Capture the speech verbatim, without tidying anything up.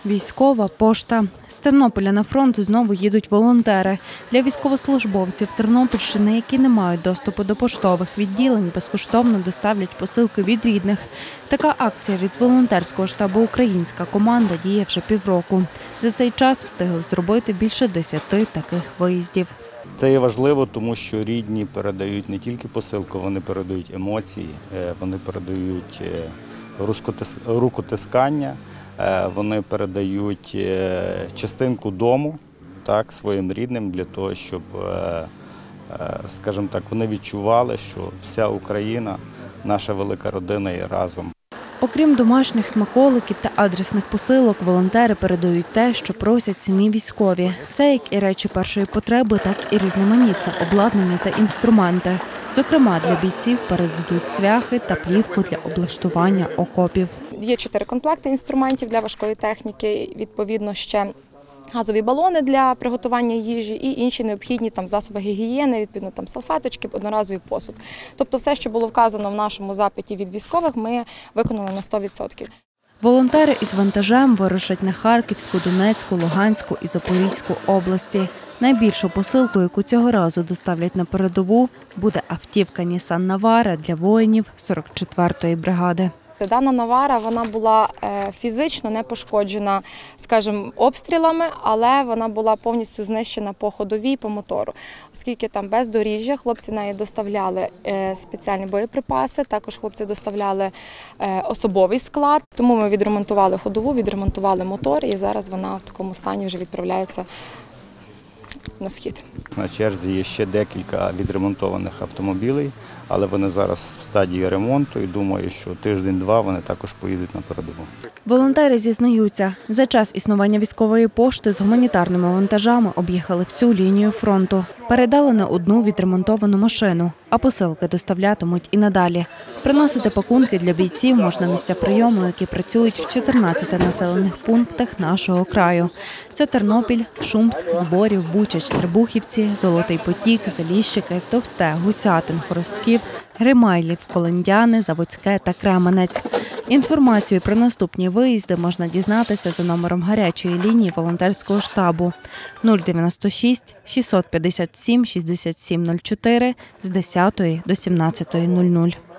Військова пошта. З Тернополя на фронт знову їдуть волонтери. Для військовослужбовців Тернопільщини, які не мають доступу до поштових відділень, безкоштовно доставлять посилки від рідних. Така акція від волонтерського штабу «Українська команда» діє вже півроку. За цей час встигли зробити більше десяти таких виїздів. Це є важливо, тому що рідні передають не тільки посилку, вони передають емоції, вони передають рукотискання, вони передають частинку дому так, своїм рідним для того, щоб, скажімо так, вони відчували, що вся Україна, наша велика родина є разом. Окрім домашніх смаколиків та адресних посилок, волонтери передають те, що просять самі військові. Це як і речі першої потреби, так і різноманітне обладнання та інструменти. Зокрема, для бійців передадуть цвяхи та плівку для облаштування окопів. Є чотири комплекти інструментів для важкої техніки, відповідно ще газові балони для приготування їжі і інші необхідні там засоби гігієни, відповідно там салфеточки, одноразовий посуд. Тобто все, що було вказано в нашому запиті від військових, ми виконали на сто відсотків. Волонтери із вантажем вирушать на Харківську, Донецьку, Луганську і Запорізьку області. Найбільшу посилку, яку цього разу доставлять на передову, буде автівка «Нісан Навара» для воїнів сорок четвертої бригади. Дана Навара, вона була фізично не пошкоджена, скажімо, обстрілами, але вона була повністю знищена по ходовій, по мотору. Оскільки там бездоріжжя, хлопці неї доставляли спеціальні боєприпаси, також хлопці доставляли особовий склад. Тому ми відремонтували ходову, відремонтували мотор і зараз вона в такому стані вже відправляється на схід. На черзі є ще декілька відремонтованих автомобілів, але вони зараз в стадії ремонту і думаю, що тиждень-два вони також поїдуть на передову. Волонтери зізнаються, за час існування військової пошти з гуманітарними вантажами об'їхали всю лінію фронту. Передали на одну відремонтовану машину, а посилки доставлятимуть і надалі. Приносити пакунки для бійців можна в місця прийому, які працюють в чотирнадцяти населених пунктах нашого краю. Це Тернопіль, Шумськ, Зборів, Бучач, Требухівці, Золотий Потік, Заліщики, Товсте, Гусятин, Хоростків, Гримайлів, Колендяни, Заводське та Кременець. Інформацію про наступні виїзди можна дізнатися за номером гарячої лінії волонтерського штабу нуль дев'яносто шість шістсот п'ятдесят сім шістдесят сім нуль чотири з десятої до сімнадцятої нуль нуль.